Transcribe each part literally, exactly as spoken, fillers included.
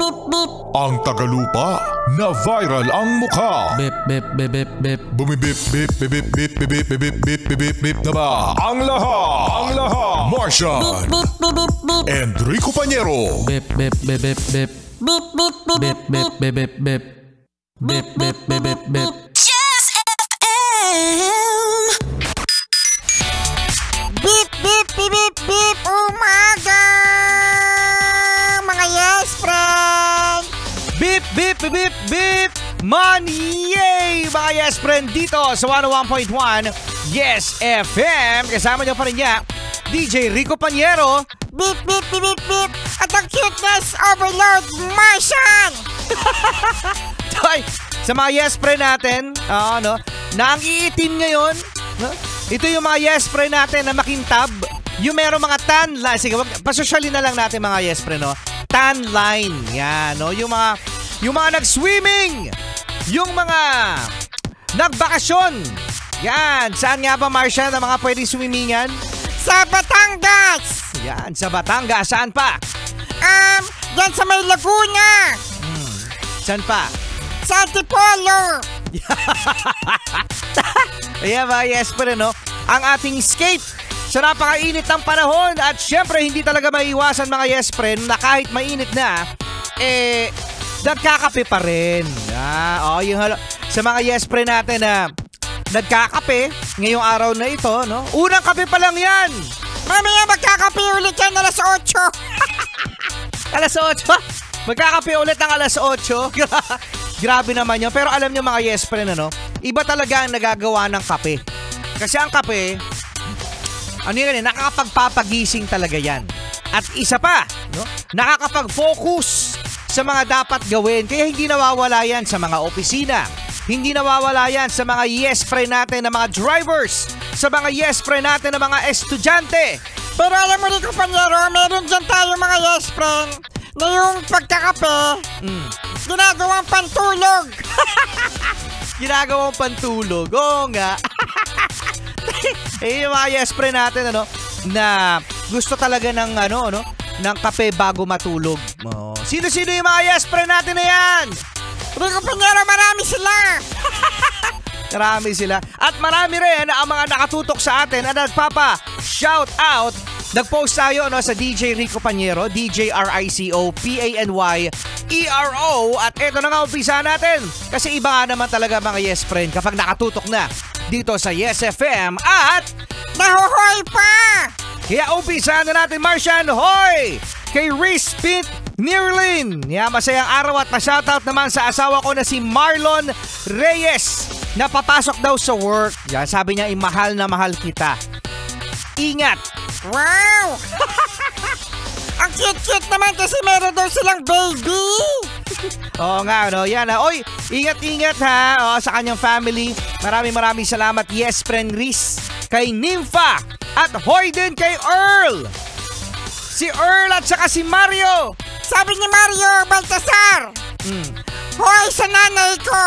Ang tagalupa na viral ang mukha. Bip, bip, bip, bip, bip. Bumibip, bip, bip, bip, bip, bip, bip, bip, bip, bip, bip na ba? Ang lahat, ang lahat. Martian, Enrico Pañero. Bip, bip, bip, bip, bip. Bip, bip, bip, bip, bip, bip, bip. Bip, bip, bip, bip, bip. Yes F M. Beep, beep, beep, beep, beep. Umaga, mga yes friend. Beep, beep, beep, beep, beep. Money! Yay! Mga yes friend dito sa one oh one point one Yes F M. Kasama niyo pa rin niya, D J Rico Pañero. Beep, beep, beep, beep, beep. At ang cuteness overload, Martian. Toy, sa mga yes friend natin, uh, no, na ang iitim ngayon, no? Ito yung mga yes friend natin na makintab. Yung meron mga tan line. Sige, wag, pasosyalin na lang natin mga yes friend, no? Tan line. Yan, no? Yung mga, yung mga nag-swimming. Yung mga nagbakasyon. Yan. Saan nga ba, Marcia, na mga pwedeng swimmingan? Sa Batangas. Yan, sa Batangas. Saan pa? Um, yan sa may Laguna. Hmm. Saan pa? Sa Antipolo. Ayan mga yes friend, no? Ang ating skate sa napakainit ng panahon at syempre hindi talaga maiiwasan mga yes friend na kahit mainit na, eh, nagkakape pa rin. Ah, oh, yung halo. Sa mga yes friend natin na nagkakape ngayong araw na ito, no? Unang kape pa lang yan. Mamaya magkakape ulit yan alas otso. Alas otso? Magkakape ulit ng alas otso? Grabe naman yun. Pero alam nyo mga yes friend, ano? Iba talaga ang nagagawa ng kape. Kasi ang kape, ano yun, nakakapagpapagising talaga yan. At isa pa, no? Nakakapag-focus sa mga dapat gawin. Kaya hindi nawawala yan sa mga opisina. Hindi nawawala yan sa mga yes friend natin na mga drivers. Sa mga yes friend natin na mga estudyante. Pero alam mo rin, Pañero, meron dyan tayo mga yes friend na yung pagkakape, mm. ginagawang pantulog. Ginagawang pantulog. Oo nga. Eh, yung mga yes friend natin, ano, na gusto talaga ng, ano, ano, ng kape bago matulog. Oh. Sino-sino yung mga yes friend natin na yan? Rico Pañero, marami sila. Marami sila. At marami rin ang mga nakatutok sa atin at nagpapa-shout out. Nag-post tayo, no, sa D J Rico Pañero, D J R I C O P A N Y E R O. At eto na nga, umpisa natin. Kasi iba nga naman talaga mga yes friend kapag nakatutok na dito sa Yes F M at nahuhoy pa. Kaya umpisa na natin, Martian. Hoy! Kay Reese Pint Nirlin. Yeah, masayang araw at pa-shoutout naman sa asawa ko na si Marlon Reyes na papasok daw sa work. Yan, sabi niya, imahal na mahal kita. Ingat. Wow! Ang cute-cute naman kasi meron daw silang baby. Oo nga, no? Yan, ha? Oy, ingat-ingat, ha? O, sa kanyang family. Maraming maraming salamat, yes, friend Reese. Kay Nympha. At hoy din kay Earl. Si Earl at saka si Mario. Sabi ni Mario Baltasar. Hmm. Hoy sa nanay ko.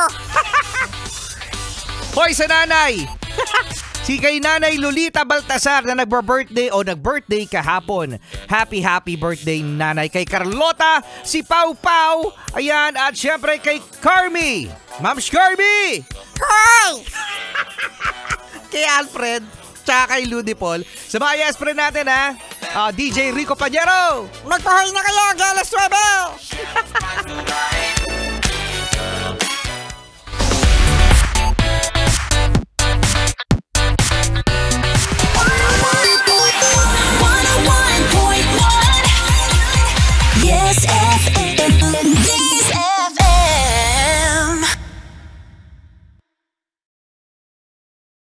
Hoy sa nanay. Si kay Nanay Lolita Baltasar na nagbo-birthday o nag-birthday kahapon. Happy, happy birthday, Nanay. Kay Carlota, si Pau Pau, ayan, at syempre kay Carmi. Ma'ams Carmi! Hoy! Kay Alfred, tsaka kay Ludipol. Sa mga yes friend natin, ha? Uh, D J Rico Pañero. Magpahoy na kayo, galas nueve.